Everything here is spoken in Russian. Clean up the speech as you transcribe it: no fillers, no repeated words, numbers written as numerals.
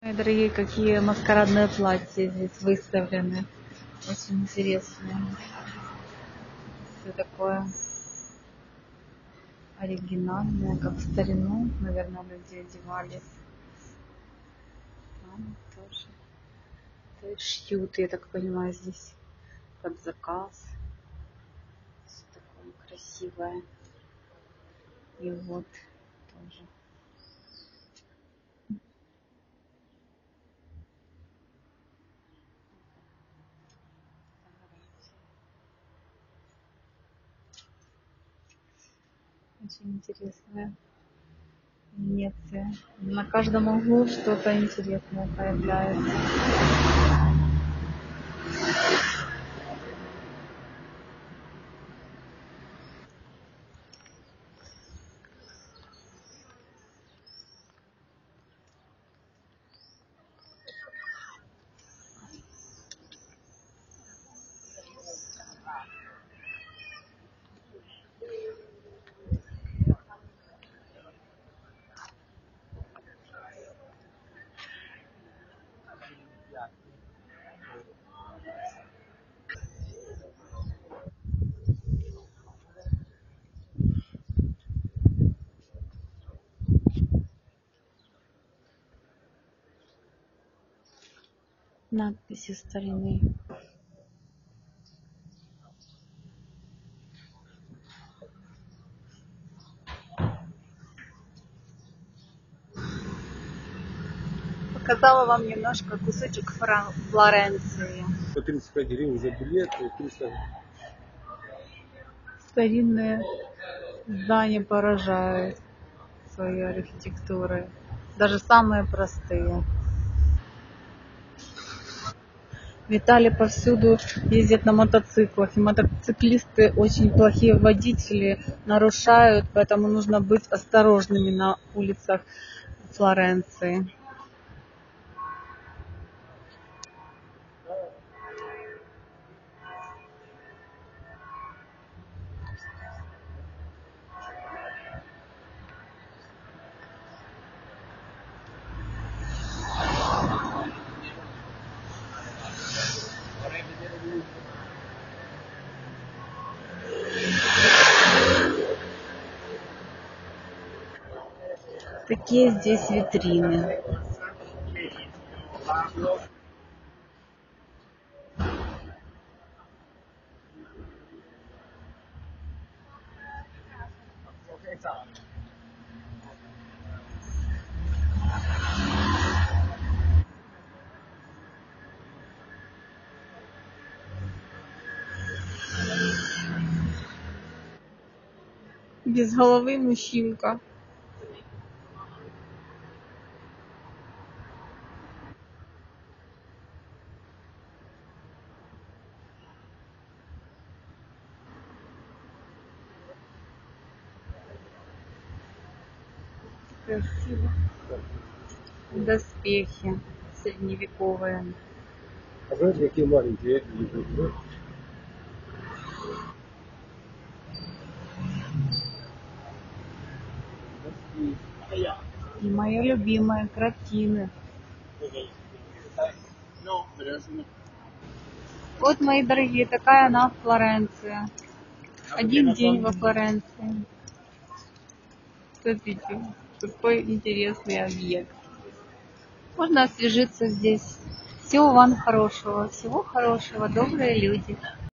Мои дорогие, какие маскарадные платья здесь выставлены. Очень интересные. Все такое оригинальное, как в старину, наверное, люди одевались. Там тоже. То есть шьют, я так понимаю, здесь под заказ. Все такое красивое. И вот тоже. Очень интересная Венеция. На каждом углу что-то интересное появляется. Надписи старинные. Показала вам немножко кусочек Флоренции. 35 гривен за билет, 300. Старинные здания поражают своей архитектурой. Даже самые простые. Виталий повсюду ездит на мотоциклах, и мотоциклисты очень плохие водители, нарушают, поэтому нужно быть осторожными на улицах Флоренции. Такие здесь витрины. Без головы мужчинка. Красиво. Доспехи средневековые. А знаете, какие маленькие идут, да? И моя любимая картины. Вот, мои дорогие, такая она Флоренция. Один день во Флоренции. Смотрите, какой интересный объект. Можно освежиться здесь. Всего вам хорошего, добрые люди.